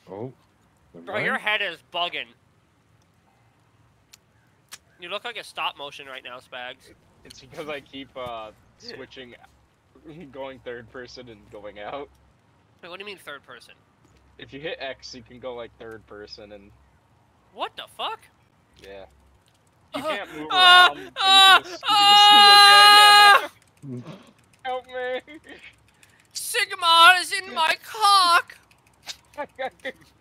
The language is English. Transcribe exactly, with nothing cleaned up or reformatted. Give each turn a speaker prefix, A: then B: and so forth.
A: Oh.
B: Bro, your head is bugging. You look like a stop motion right now, Spags.
C: It's because I keep uh, switching, going third person and going out.
B: Wait, what do you mean third person?
C: If you hit X, you can go like third person and.
B: What the fuck?
C: Yeah. You
B: Uh,
C: can't move
B: uh,
C: around, but you
B: uh,
C: can just, you can just look at it. Help me!
B: Sigma is in my cock!